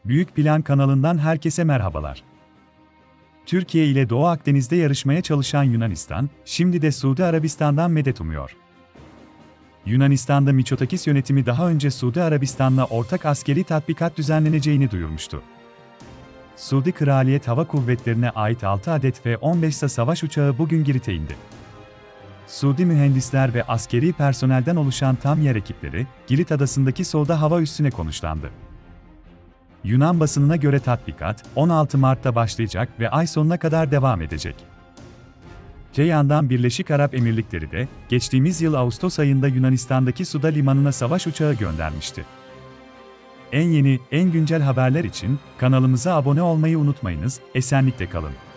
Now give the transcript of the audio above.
Büyük Plan kanalından herkese merhabalar. Türkiye ile Doğu Akdeniz'de yarışmaya çalışan Yunanistan, şimdi de Suudi Arabistan'dan medet umuyor. Yunanistan'da Mitsotakis yönetimi daha önce Suudi Arabistan'la ortak askeri tatbikat düzenleneceğini duyurmuştu. Suudi Kraliyet Hava Kuvvetleri'ne ait 6 adet F-15 savaş uçağı bugün Girit'e indi. Suudi mühendisler ve askeri personelden oluşan tam yer ekipleri, Girit adasındaki solda hava üssüne konuşlandı. Yunan basınına göre tatbikat, 16 Mart'ta başlayacak ve ay sonuna kadar devam edecek. Öte yandan Birleşik Arap Emirlikleri de, geçtiğimiz yıl Ağustos ayında Yunanistan'daki Suda limanına savaş uçağı göndermişti. En yeni, en güncel haberler için kanalımıza abone olmayı unutmayınız, esenlikle kalın.